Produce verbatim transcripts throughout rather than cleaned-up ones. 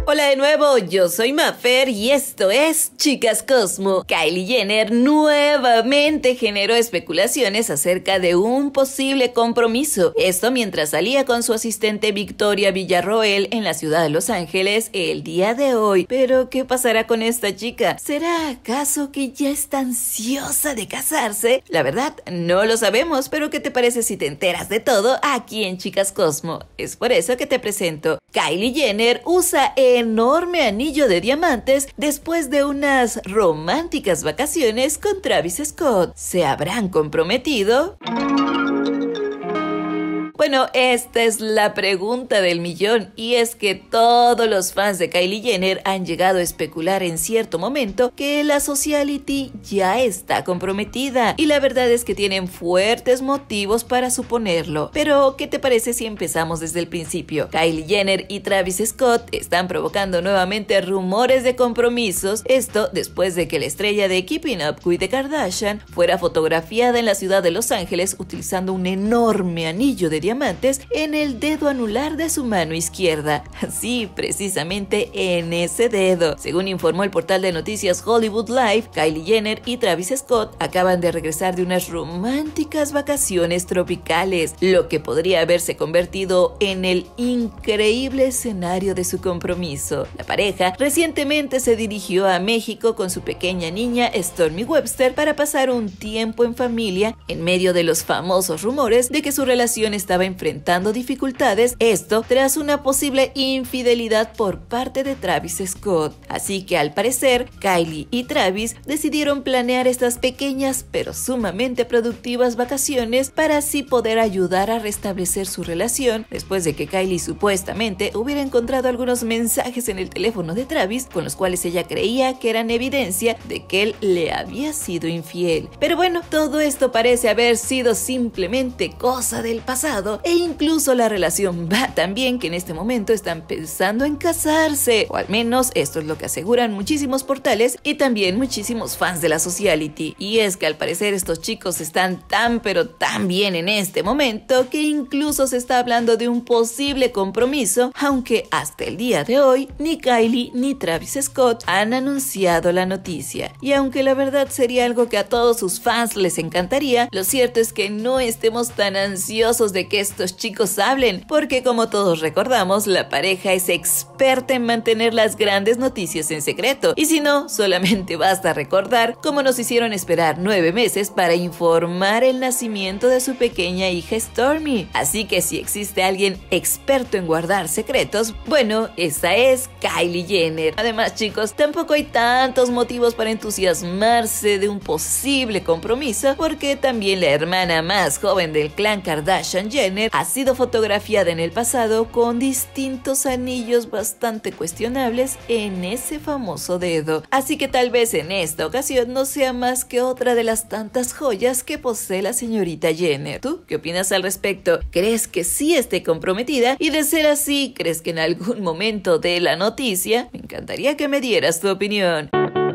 Hola de nuevo, yo soy Mafer y esto es Chicas Cosmo. Kylie Jenner nuevamente generó especulaciones acerca de un posible compromiso. Esto mientras salía con su asistente Victoria Villarroel en la ciudad de Los Ángeles el día de hoy. Pero, ¿qué pasará con esta chica? ¿Será acaso que ya está ansiosa de casarse? La verdad, no lo sabemos, pero ¿qué te parece si te enteras de todo aquí en Chicas Cosmo? Es por eso que te presento. Kylie Jenner usa enorme anillo de diamantes después de unas románticas vacaciones con Travis Scott. ¿Se habrán comprometido? Bueno, esta es la pregunta del millón, y es que todos los fans de Kylie Jenner han llegado a especular en cierto momento que la socialite ya está comprometida, y la verdad es que tienen fuertes motivos para suponerlo. Pero, ¿qué te parece si empezamos desde el principio? Kylie Jenner y Travis Scott están provocando nuevamente rumores de compromisos, esto después de que la estrella de Keeping Up with the Kardashian fuera fotografiada en la ciudad de Los Ángeles utilizando un enorme anillo de diamantes en el dedo anular de su mano izquierda. Sí, precisamente en ese dedo. Según informó el portal de noticias Hollywood Live, Kylie Jenner y Travis Scott acaban de regresar de unas románticas vacaciones tropicales, lo que podría haberse convertido en el increíble escenario de su compromiso. La pareja recientemente se dirigió a México con su pequeña niña Stormi Webster para pasar un tiempo en familia en medio de los famosos rumores de que su relación estaba enfrentando dificultades, esto tras una posible infidelidad por parte de Travis Scott. Así que al parecer, Kylie y Travis decidieron planear estas pequeñas pero sumamente productivas vacaciones para así poder ayudar a restablecer su relación después de que Kylie supuestamente hubiera encontrado algunos mensajes en el teléfono de Travis con los cuales ella creía que eran evidencia de que él le había sido infiel. Pero bueno, todo esto parece haber sido simplemente cosa del pasado, e incluso la relación va tan bien que en este momento están pensando en casarse, o al menos esto es lo que aseguran muchísimos portales y también muchísimos fans de la socialite. Y es que al parecer estos chicos están tan pero tan bien en este momento que incluso se está hablando de un posible compromiso, aunque hasta el día de hoy ni Kylie ni Travis Scott han anunciado la noticia. Y aunque la verdad sería algo que a todos sus fans les encantaría, lo cierto es que no estemos tan ansiosos de que estos chicos hablen, porque como todos recordamos, la pareja es experta en mantener las grandes noticias en secreto, y si no, solamente basta recordar cómo nos hicieron esperar nueve meses para informar el nacimiento de su pequeña hija Stormi. Así que si existe alguien experto en guardar secretos, bueno, esa es Kylie Jenner. Además, chicos, tampoco hay tantos motivos para entusiasmarse de un posible compromiso, porque también la hermana más joven del clan Kardashian, Jenner, ha sido fotografiada en el pasado con distintos anillos bastante cuestionables en ese famoso dedo. Así que tal vez en esta ocasión no sea más que otra de las tantas joyas que posee la señorita Jenner. ¿Tú qué opinas al respecto? ¿Crees que sí esté comprometida? Y de ser así, ¿crees que en algún momento dé la noticia? Me encantaría que me dieras tu opinión.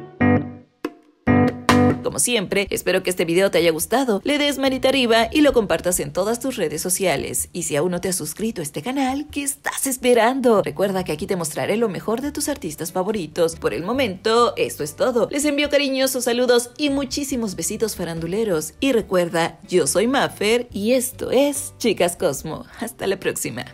Como siempre, espero que este video te haya gustado, le des manita arriba y lo compartas en todas tus redes sociales. Y si aún no te has suscrito a este canal, ¿qué estás esperando? Recuerda que aquí te mostraré lo mejor de tus artistas favoritos. Por el momento, esto es todo. Les envío cariñosos saludos y muchísimos besitos faranduleros. Y recuerda, yo soy Mafer y esto es Chicas Cosmo. Hasta la próxima.